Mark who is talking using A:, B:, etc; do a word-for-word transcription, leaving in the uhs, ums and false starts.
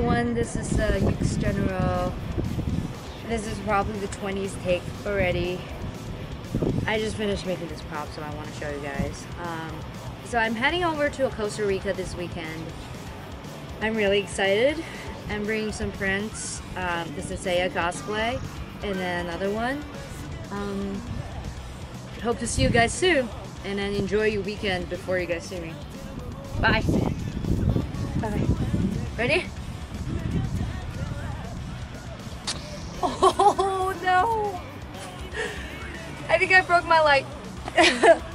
A: everyone, this is uh, Yuks General. This is probably the twentieth take already. I just finished making this prop, so I want to show you guys. Um, so I'm heading over to Costa Rica this weekend. I'm really excited. I'm bringing some friends. Um, this is a cosplay, and then another one. Um, hope to see you guys soon, and then enjoy your weekend before you guys see me. Bye. Bye. Ready? Oh no! I think I broke my light.